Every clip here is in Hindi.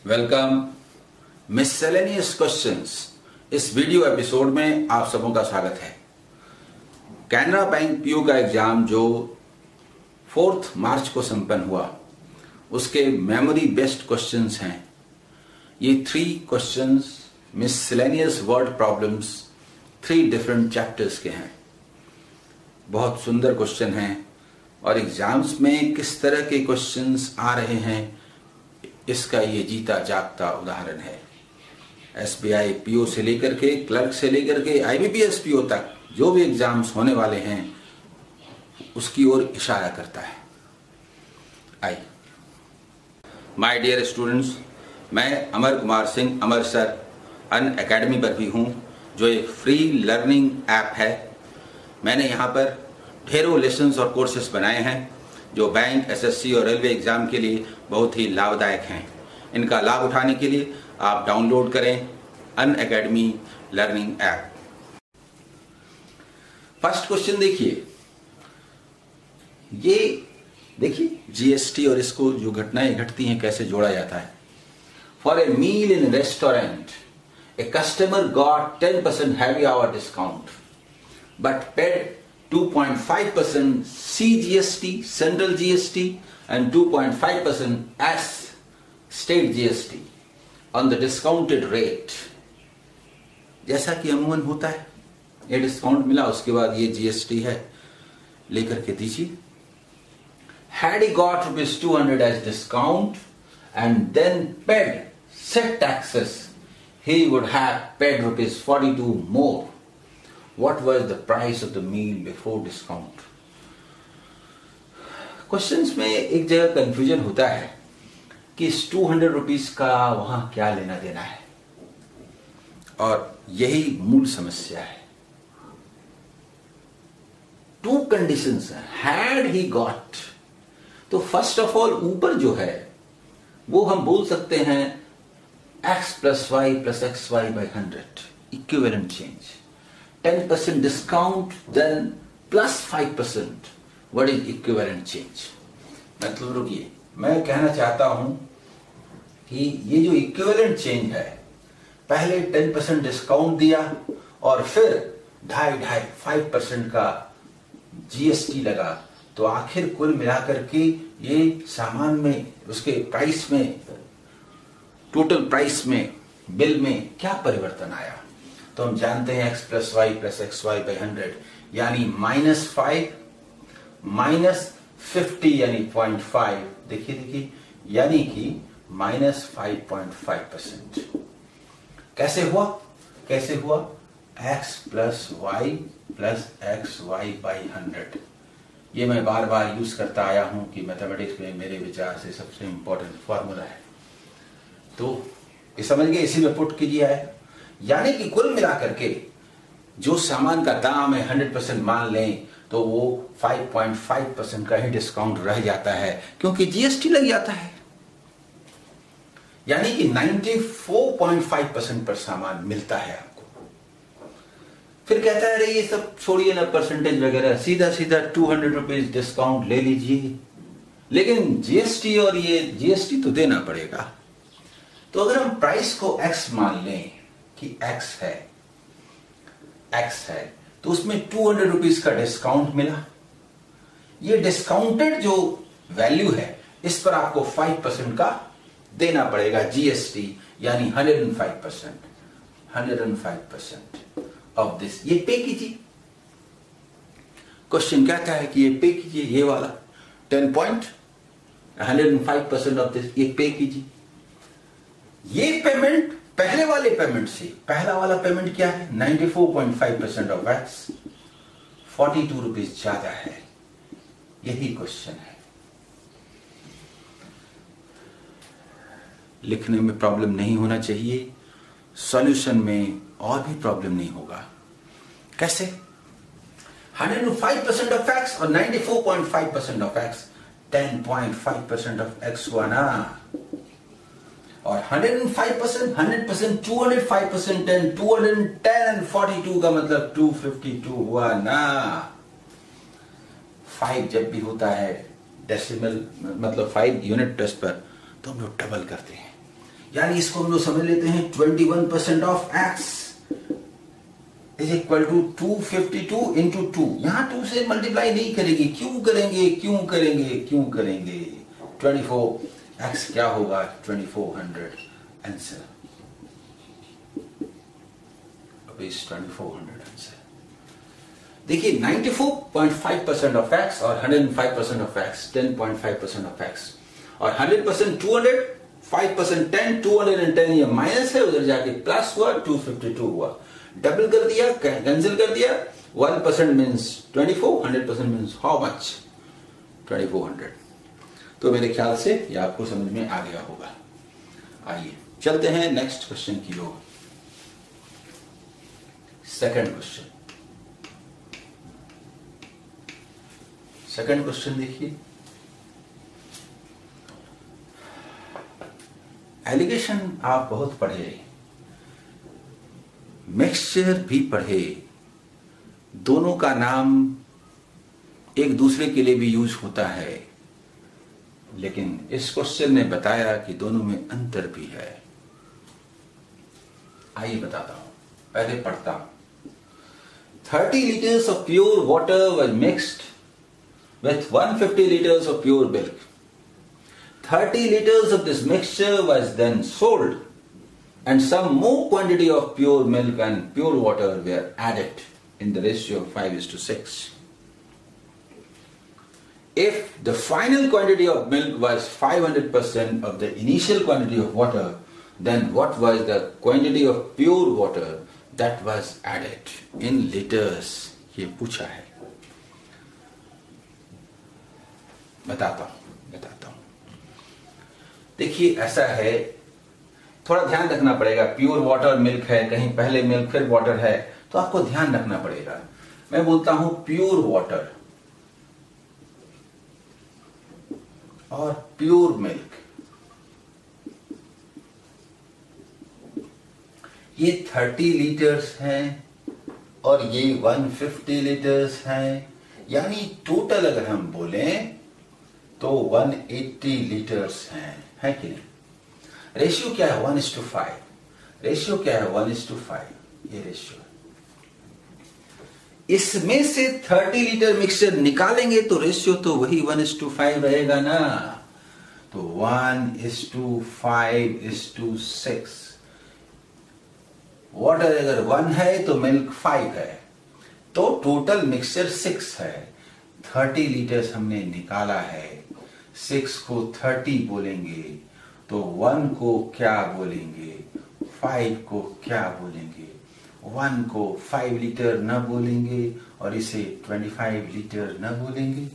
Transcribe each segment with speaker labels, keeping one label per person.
Speaker 1: Welcome miscellaneous questions. इस वीडियो एपिसोड में आप सबों का स्वागत है। कैनरा बैंक पीओ का एग्जाम जो 4 मार्च को संपन्न हुआ, उसके मेमोरी बेस्ड क्वेश्चंस हैं। ये 3 questions miscellaneous word problems 3 different chapters के हैं। बहुत सुंदर क्वेश्चन हैं और एग्जाम्स में किस तरह के क्वेश्चंस आ रहे हैं, इसका ये जीता जागता उदाहरण है। SBI PO से लेकर के क्लर्क से लेकर के IBPS PO तक जो भी एग्जाम्स होने वाले हैं उसकी ओर इशारा करता है। आई माय डियर स्टूडेंट्स, मैं Amar Kumar Singh Amar sir Unacademy पर भी हूँ, जो एक फ्री लर्निंग ऐप है। मैंने यहाँ पर ढेरों लेसन्स और कोर्सेस बनाए हैं जो बैंक, SSC और रेलवे एग्जाम के लिए बहुत ही लाभदायक हैं। इनका लाभ उठाने के लिए आप डाउनलोड करें Unacademy learning app. First question देखिए, ये देखिए GST और इसको जो घटनाएं घटती हैं कैसे जोड़ा जाता है। For a meal in restaurant a customer got 10% happy hour discount but paid 2.5% CGST, Central GST, and 2.5% as State GST on the discounted rate। जैसा कि अमूमन होता है, ये डिस्काउंट मिला, उसके बाद ये GST है, लेकर के दीजिए। Had he got ₹200 as discount and then paid set taxes, he would have paid ₹42 more। What was the price of the meal before discount? Questions में एक जगह कंफ्यूजन होता है कि इस 200 रुपीज का वहां क्या लेना देना है, और यही मूल समस्या है। 2 कंडीशंस हैं। हैड ही गॉट, तो फर्स्ट ऑफ ऑल ऊपर जो है वो हम बोल सकते हैं x + y + xy by 100 equivalent change. 10% discount then plus 5%, what is equivalent change? मतलब रुकिए, मैं कहना चाहता हूं कि ये जो इक्विवेलेंट चेंज है, पहले 10% डिस्काउंट दिया और फिर 2.5% का GST लगा, तो आखिर कुल मिलाकर के ये सामान में, उसके प्राइस में, टोटल प्राइस में, बिल में क्या परिवर्तन आया। तो हम जानते हैं x + y + xy by 100 यानी -5 - 50 यानी 0.5। देखिए यानी कि -5.5%। कैसे हुआ x + y + xy by 100। ये मैं बार बार यूज करता आया हूं कि मैथमेटिक्स में मेरे विचार से सबसे इंपॉर्टेंट फॉर्मूला है। तो ये समझ गए, इसी में पुट कीजिए है, यानी कि कुल मिलाकर के जो सामान का दाम है 100% मान लें तो वो 5.5% का ही डिस्काउंट रह जाता है, क्योंकि GST लग जाता है। यानी कि 94.5% पर सामान मिलता है आपको। फिर कहता है अरे ये सब छोड़िए ना, परसेंटेज वगैरह, सीधा 200 रुपीज डिस्काउंट ले लीजिए, लेकिन GST और ये GST तो देना पड़ेगा। तो अगर हम प्राइस को x मान लें कि x है, तो उसमें 200 रुपीज का डिस्काउंट मिला। ये डिस्काउंटेड जो वैल्यू है, इस पर आपको 5% का देना पड़ेगा GST, यानी 105% ऑफ दिस। ये पे कीजिए। क्वेश्चन कहता है कि ये पे कीजिए, ये वाला 105% ऑफ दिस, ये पे कीजिए। ये पेमेंट पहले वाले पेमेंट से, पहला वाला पेमेंट क्या है, 94.5% ऑफ x, 42 रुपीज ज्यादा है। यही क्वेश्चन है। लिखने में प्रॉब्लम नहीं होना चाहिए, सॉल्यूशन में और भी प्रॉब्लम नहीं होगा। कैसे? 105% ऑफ x और 94.5% ऑफ x, 10.5% ऑफ x हुआ ना, और 105%, 100%, 205% एंड 210 एंड 42 का मतलब 252 हुआ ना। 5 जब भी होता है डेसिमल, मतलब 5 यूनिट प्लेस पर, तो हम लोग डबल करते हैं। यानी इसको हम लोग समझ लेते हैं 21% of x is equal to 252 into 2। यहां 2 से मल्टीप्लाई नहीं करेंगे, क्यों करेंगे, क्यों करेंगे, क्यों करेंगे। 24x क्या होगा, 2400 आंसर। अब इस 2400 आंसर देखिए, 94.5% ऑफ x और 105% ऑफ x, 10.5% ऑफ x और 100% 200, 5% 10, 210 ये माइनस है, उधर जाके प्लस हुआ, 252 हुआ। डबल कर दिया, कैंसिल कर दिया। 1% मीन्स 24, 100% मीन्स हाउ मच, 2400। तो मेरे ख्याल से ये आपको समझ में आ गया होगा। आइए चलते हैं नेक्स्ट क्वेश्चन की ओर। सेकंड क्वेश्चन, सेकंड क्वेश्चन देखिए। एलिगेशन आप बहुत पढ़े, मिक्सचर भी पढ़े, दोनों का नाम एक दूसरे के लिए भी यूज होता है, लेकिन इस क्वेश्चन ने बताया कि दोनों में अंतर भी है। आइए बताता हूं, पहले पढ़ता हूं। 30 liters of pure water was mixed with 150 liters of pure milk. 30 liters of this mixture was then sold, and some more quantity of pure milk and pure water were added in the ratio of 5:6. If the final quantity of milk was 500% of the initial quantity of water, then what was the quantity of pure water that was added in liters? ये पूछा है। बताता हूं। देखिए ऐसा है, थोड़ा ध्यान रखना पड़ेगा। प्योर वाटर मिल्क है, कहीं पहले मिल्क फिर वाटर है, तो आपको ध्यान रखना पड़ेगा। मैं बोलता हूं प्योर वाटर और प्योर मिल्क, ये 30 लीटर्स हैं और ये 150 लीटर्स हैं, यानी टोटल अगर हम बोलें तो 180 लीटर्स हैं, है कि नहीं। रेशियो क्या है, 1:5। रेशियो क्या है, 1:5, ये रेशियो। इसमें से 30 लीटर मिक्सचर निकालेंगे तो रेशियो तो वही 1:5 रहेगा ना। तो 1:5:6। वाटर अगर 1 है तो मिल्क 5 है, तो टोटल मिक्सचर 6 है। 30 लीटर्स हमने निकाला है, 6 को 30 बोलेंगे तो 1 को क्या बोलेंगे, 5 को क्या बोलेंगे। 1 को 5 लीटर न बोलेंगे और इसे 25 लीटर न बोलेंगे।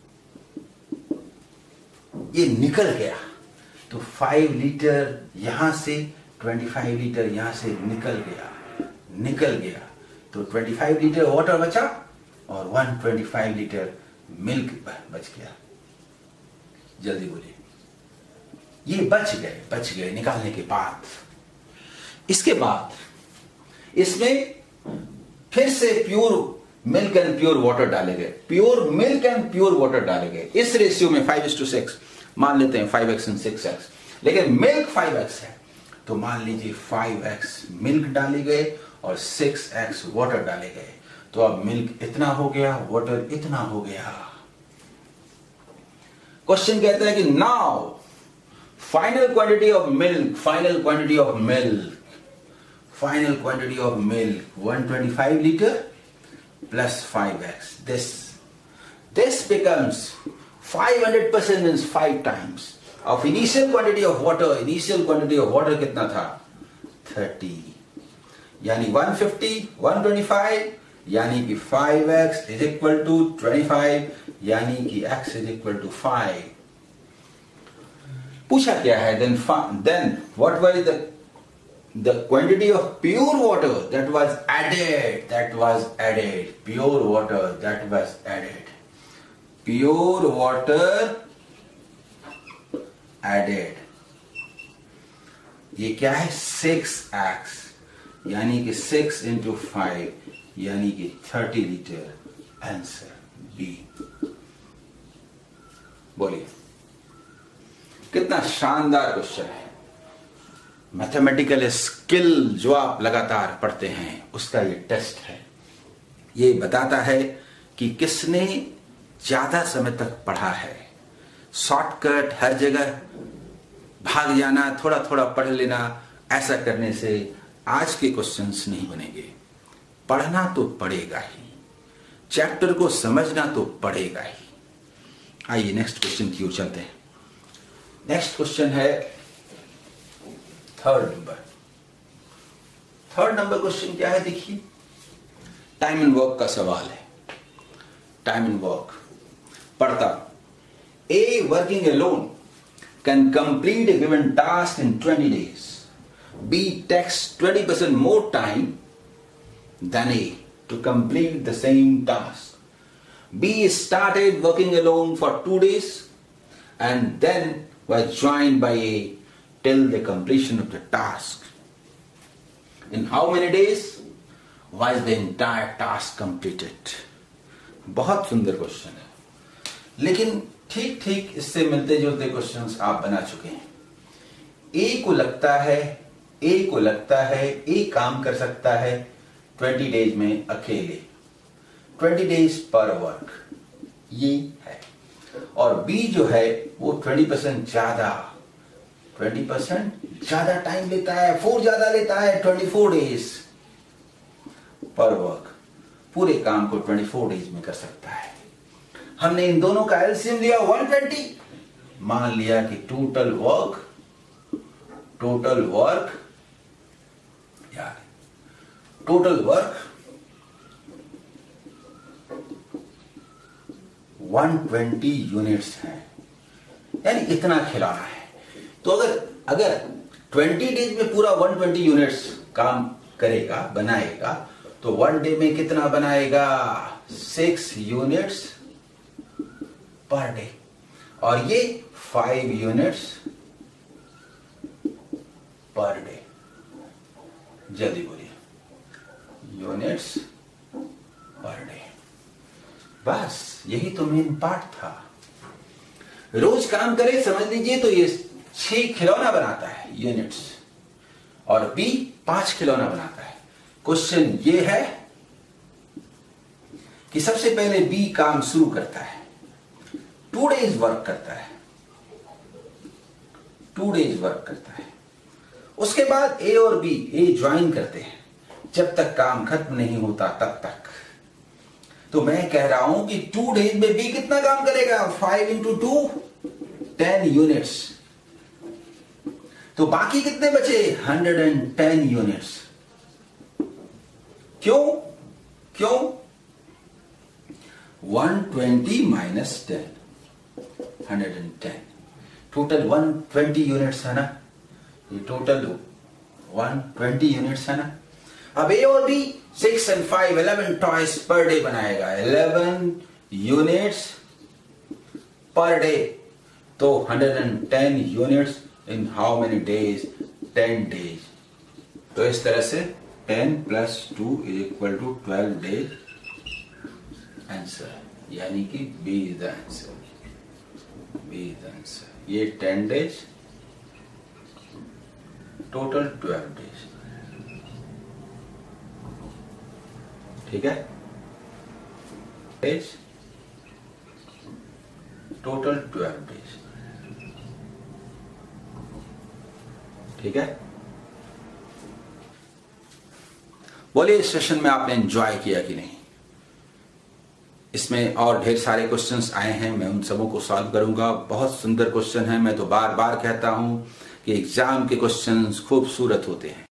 Speaker 1: ये निकल गया तो 5 लीटर यहां से, 25 लीटर यहां से निकल गया तो 25 लीटर वाटर बचा और 125 लीटर मिल्क बच गया। जल्दी बोलिए, ये बच गए निकालने के बाद। इसके बाद इसमें फिर से pure milk and pure water डाले गए, pure milk and pure water डाले गए इस रेशियो में 5:6। मान लेते हैं 5x एंड 6x, लेकिन मिल्क 5x है तो मान लीजिए 5x मिल्क डाले गए और 6x वाटर डाले गए। तो अब मिल्क इतना हो गया, वाटर इतना हो गया। क्वेश्चन कहता है कि now final quantity of milk 125 liter plus 5x. This becomes 500% means 5 times of initial quantity of water. Initial quantity of water कितना था, 30, यानी 150 125, यानी कि 5x is equal to 25, यानी कि x is equal to 5। पूछा क्या है, then what was the quantity of pure water that was added, pure water that was added, pure water added, ये क्या है 6x, यानी कि 6 into 5 यानी कि 30 लीटर। Answer B. बोलिए, कितना शानदार क्वेश्चन है। मैथमेटिकल स्किल जो आप लगातार पढ़ते हैं उसका ये टेस्ट है। ये बताता है कि किसने ज्यादा समय तक पढ़ा है। शॉर्टकट हर जगह भाग जाना, थोड़ा थोड़ा पढ़ लेना, ऐसा करने से आज के क्वेश्चंस नहीं बनेंगे। पढ़ना तो पड़ेगा ही, चैप्टर को समझना तो पड़ेगा ही। आइए नेक्स्ट क्वेश्चन की ओर चलते हैं। नेक्स्ट क्वेश्चन है थर्ड नंबर क्वेश्चन क्या है देखिए। टाइम एंड वर्क का सवाल है। टाइम एंड वर्क पढ़ता, a working alone can complete a given task in 20 days. B takes 20% more time than A to complete the same task. B started working alone for 2 days and then was joined by A till the completion of the task. In how many days was the entire task completed? बहुत सुंदर क्वेश्चन है, लेकिन ठीक ठीक इससे मिलते जुलते क्वेश्चंस आप बना चुके हैं। ए को लगता है ए काम कर सकता है 20 डेज में अकेले, 20 डेज पर वर्क, ये है। और बी जो है वो 20% ज्यादा टाइम लेता है, 4 ज्यादा लेता है, 24 डेज पर वर्क, पूरे काम को 24 डेज में कर सकता है। हमने इन दोनों का एलसीएम लिया 120, मान लिया कि टोटल वर्क यार 120 यूनिट्स हैं, यानी इतना खिलाना है। तो अगर 20 डेज में पूरा 120 यूनिट्स काम करेगा, बनाएगा, तो 1 डे में कितना बनाएगा? 6 यूनिट्स पर डे, और ये 5 यूनिट्स पर डे। जल्दी बोलिए, यूनिट्स पर डे। बस यही तो मेन पार्ट था। रोज काम करे, समझ लीजिए, तो ये 6 खिलौना बनाता है यूनिट्स, और बी 5 खिलौना बनाता है। क्वेश्चन ये है कि सबसे पहले बी काम शुरू करता है, 2 डेज वर्क करता है, 2 डेज वर्क करता है। उसके बाद ए और बी ज्वाइन करते हैं, जब तक काम खत्म नहीं होता तब तक। तो मैं कह रहा हूं कि 2 डेज में बी कितना काम करेगा? 5 into 2 10 यूनिट्स। तो बाकी कितने बचे? 110 यूनिट्स। क्यों 120 minus 10, 110। टोटल 120 यूनिट्स है ना, ये टोटल 120 यूनिट्स है ना। अब ए और B 6 and 5 11 toys per day बनाएगा, 11 यूनिट्स पर डे। तो 110 units in how many days? 10 days. तो इस तरह से 10 + 2 = 12 डेज आंसर, यानी कि बी इज द आंसर। ये 10 डेज, टोटल 12 डेज। ठीक है, डेज टोटल 12 डेज। ठीक है, बोलिए इस सेशन में आपने एंजॉय किया कि नहीं? इसमें और ढेर सारे क्वेश्चंस आए हैं, मैं उन सबों को सॉल्व करूंगा। बहुत सुंदर क्वेश्चन है। मैं तो बार बार कहता हूं कि एग्जाम के क्वेश्चंस खूबसूरत होते हैं।